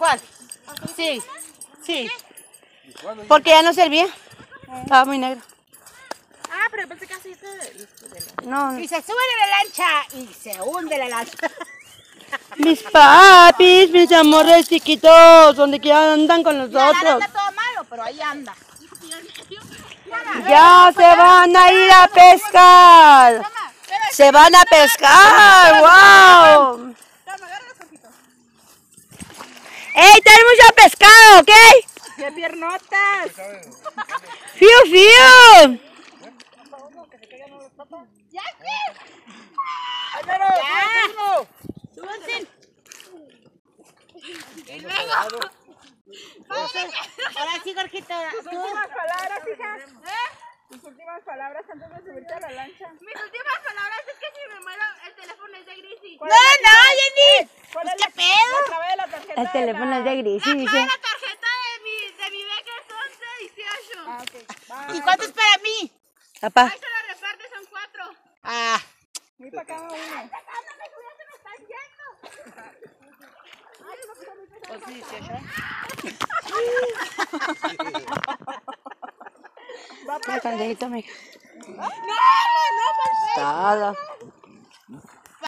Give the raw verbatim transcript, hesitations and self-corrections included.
¿Cuál? Sí, sí. Porque ya no servía. Estaba muy negro. Ah, pero pensé que así se... No. Y se sube de la lancha y se hunde la lancha. Mis papis, mis amores chiquitos, donde quiera andan con La nosotros. anda todo malo, pero ahí anda. Ya se van a ir a pescar. Se van a pescar. ¡Wow! ¡Ey, tenemos ya pescado, ok! ¡Qué piernotas! ¡Fiu, fiu! ¡Ya, ¡Ya! ¡Súbanse! ¡Y luego! Ahora sí, Jorgito. Tus últimas palabras, hija. ¿Eh? Tus últimas palabras antes de subirte a la lancha. Mis últimas palabras es que si me muero, el teléfono es de Grisi. ¡No, no, Jenny! ¿Cuál Pues, es ¿qué la, pedo? la clave de la tarjeta? El teléfono es de Grisi, La dice. clave de la tarjeta de mi, de mi beca es once dieciocho. Ah, ok. Bye. ¿Y cuánto es para mí? Papá. Ahí se lo reparte, son cuatro. Ah. Muy para cada uno. Pues sí, dieciocho. Me consejito, mija. No, no, no, Todo.